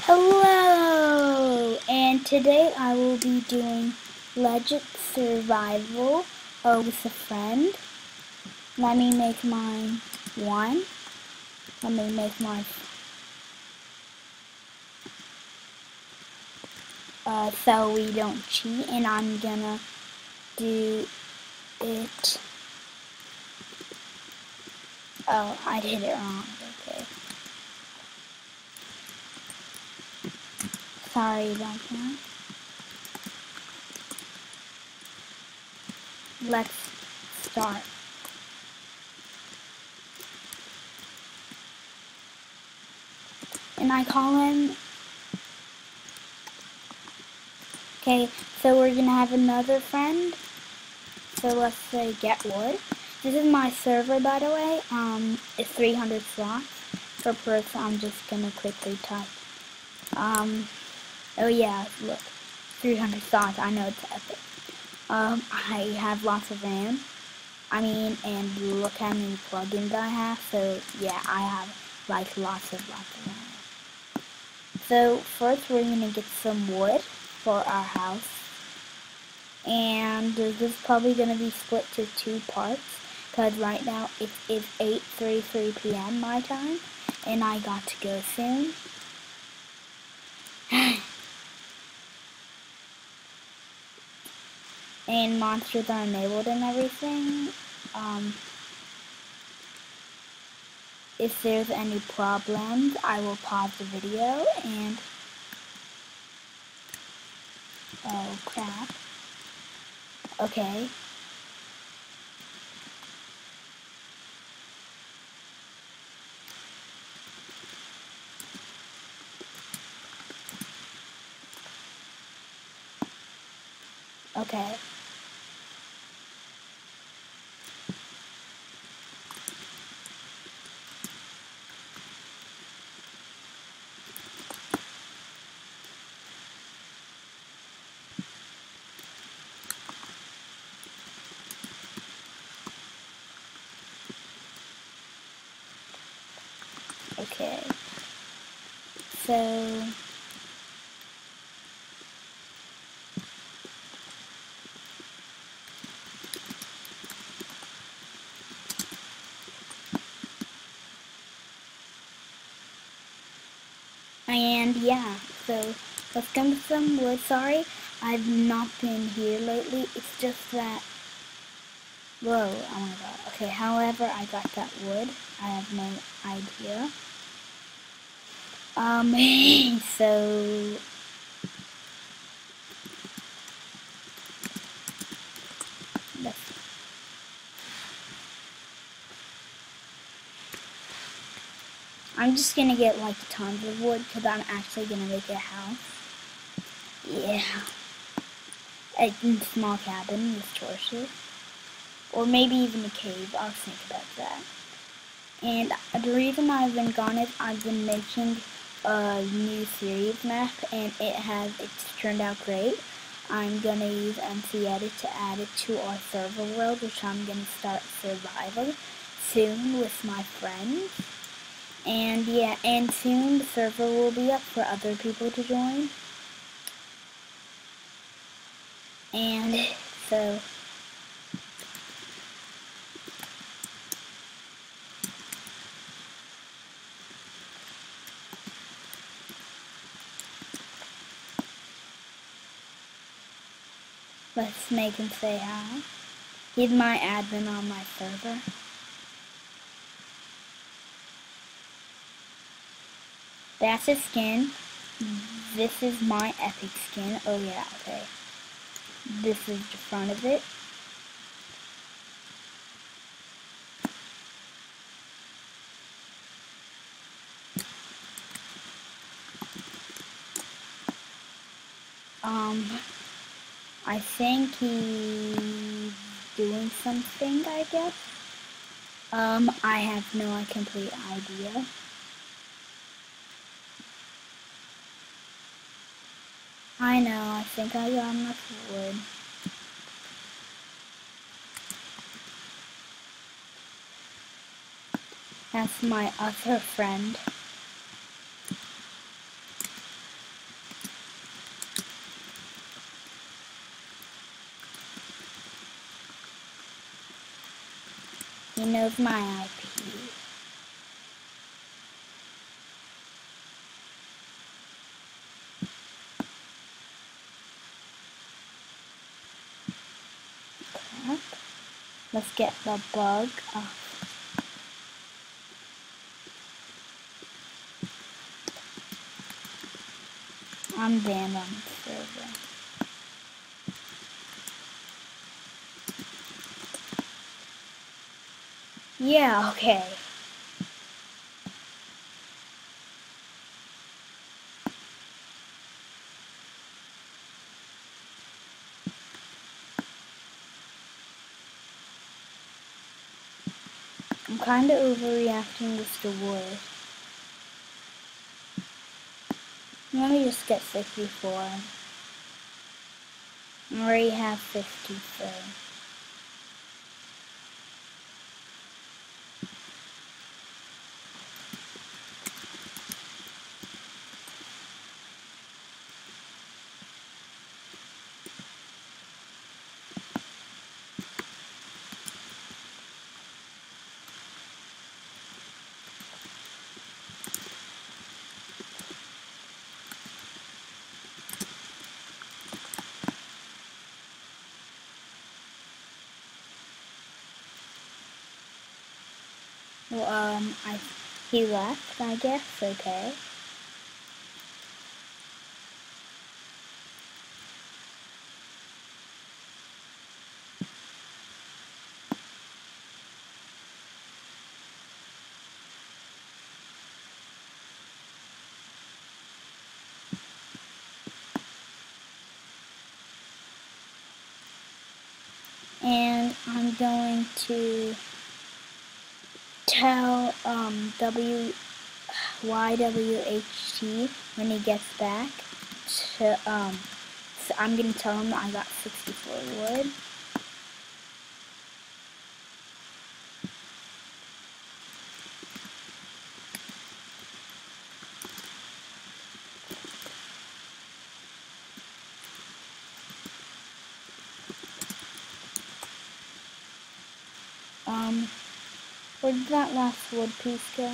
Hello! And today I will be doing Legend Survival with a friend. Let me make mine one. Let me make mine so we don't cheat, and I'm gonna do it. Oh, I did it wrong. Okay. Sorry about that. Let's start. And I call him. Okay, so we're gonna have another friend. So let's say get wood. This is my server, by the way. It's 300 slots. For perks, I'm just gonna quickly type. Oh yeah, look, 300 slots. I know it's epic. I have lots of RAM. And look how many plugins I have. So yeah, I have like lots of RAM. So first, we're gonna get some wood for our house. And this is probably going to be split to 2 parts, because right now it is 8:33 p.m. my time, and I got to go soon. And monsters are enabled and everything. If there's any problems, I will pause the video and... Oh crap. Okay. Okay. Okay. So... And yeah, so let's go with some wood. Sorry, I've not been here lately. It's just that, whoa, oh my god. Okay, however, I got that wood. I have no idea. So I'm just gonna get like tons of wood because I'm actually gonna make a house. Yeah. A small cabin with torches. Or maybe even a cave. I'll think about that. And the reason I've been gone is I've been making a new series map, and it's turned out great. I'm gonna use MC-Edit to add it to our server world, which I'm gonna start survival soon with my friends. And yeah, and soon the server will be up for other people to join. And so let's make him say hi. He's my admin on my server. That's his skin. This is my epic skin. Oh yeah, okay. This is the front of it. I think he's doing something, I guess. I have no complete idea. I know, I think I got enough wood. That's my other friend. knows my IP. Crap. Let's get the bug off. I'm banned on the server. Yeah, okay. I'm kinda overreacting this to wood. Let me just get 64. I already have 50, so. Well, he left, I guess, okay. And I'm going to tell YWHT when he gets back to so I'm gonna tell him that I got 64 wood. Where did that last wood piece go?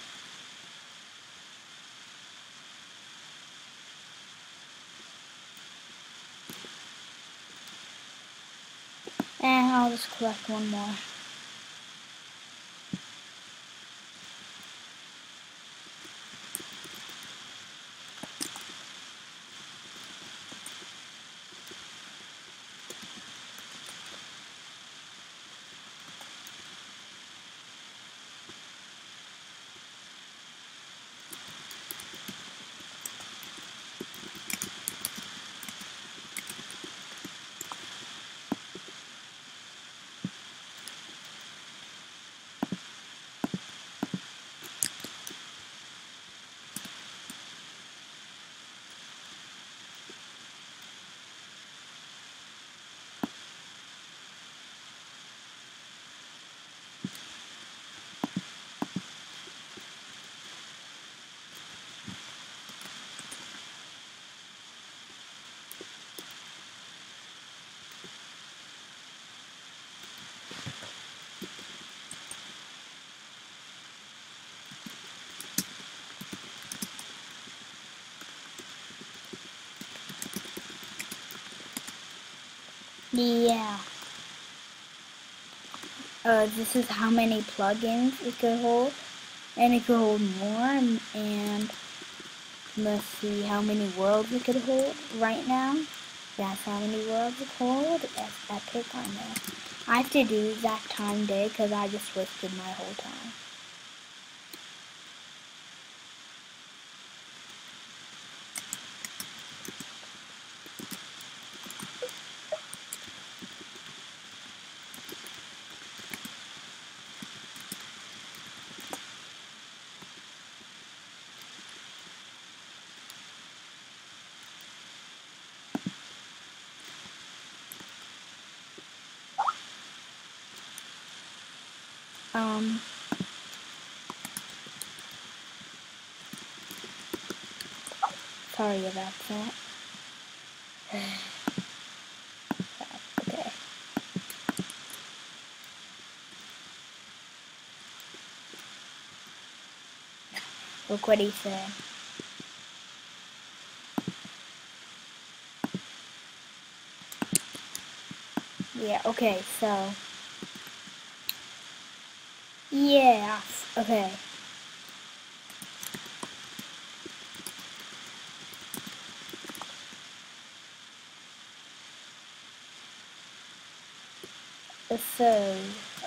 And I'll just collect one more. Yeah. This is how many plugins it could hold, and it could hold more, and let's see how many worlds it could hold right now. That's how many worlds it could hold. That's epic, I know. I have to do exact time day because I just wasted my whole time. Sorry about that. Okay. Look what he said. Yeah, okay, so. Yeah, okay. So,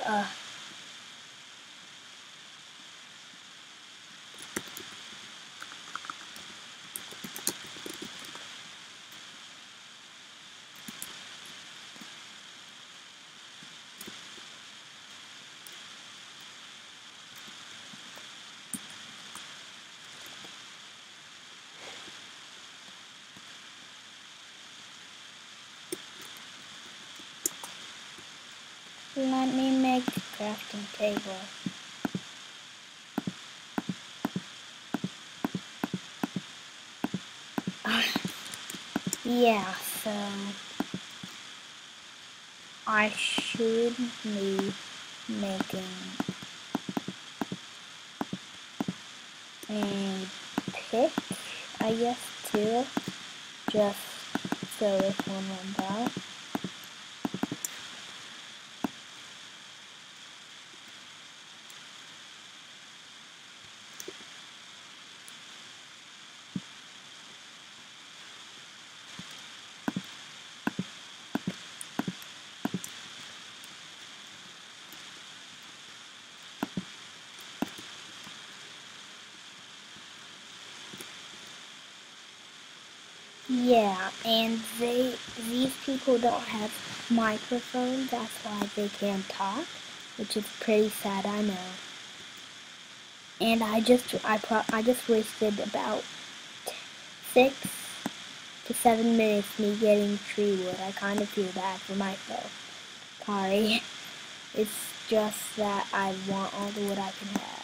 let me make a crafting table. Yeah, so I should be making a pick, I guess, too, just so if one runs out. Yeah, and these people don't have microphones, that's why they can't talk, which is pretty sad, I know. And I just wasted about 6 to 7 minutes me getting tree wood. I kind of feel bad for myself. Sorry. It's just that I want all the wood I can have.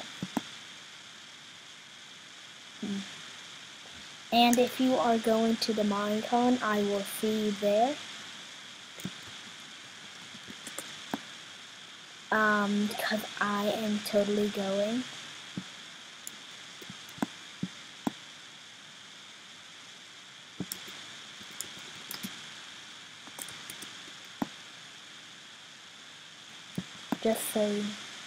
And if you are going to the Minecon, I will see you there. Because I am totally going. Just so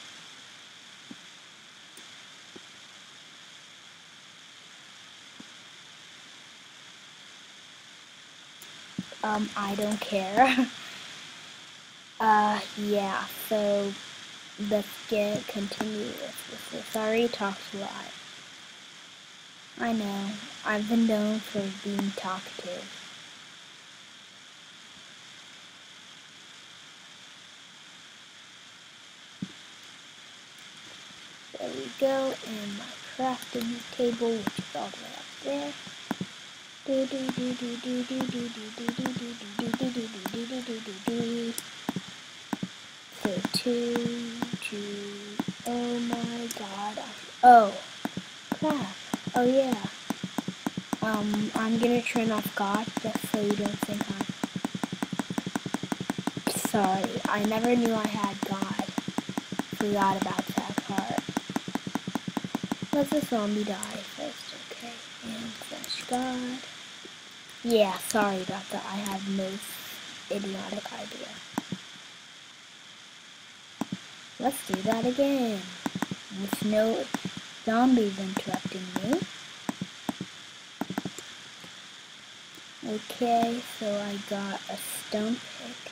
I don't care. Yeah, so let's continue with this. I already talked a lot. I know, I've been known for being talkative. There we go, and my crafting table, which is all the way up there. So 2, oh my god. Oh, crap. Oh yeah. I'm gonna turn off God just so you don't think I'm sorry. I never knew I had God. Forgot about that part. Let the zombie die first, okay? And finish God. Yeah, sorry about that. I had most idiotic idea. Let's do that again. With no zombies interrupting me. Okay, so I got a stone pick.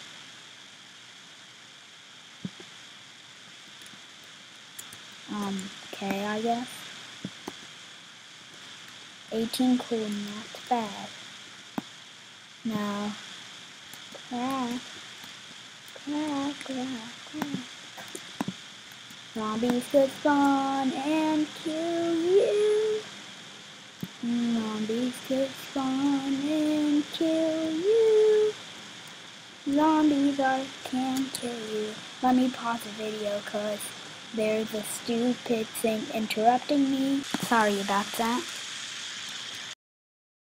Okay, I guess. 18 cool, not bad. Now, crack. Zombies could spawn and kill you. Zombies could spawn and kill you. Zombies can't kill you. Let me pause the video because there's a stupid thing interrupting me. Sorry about that.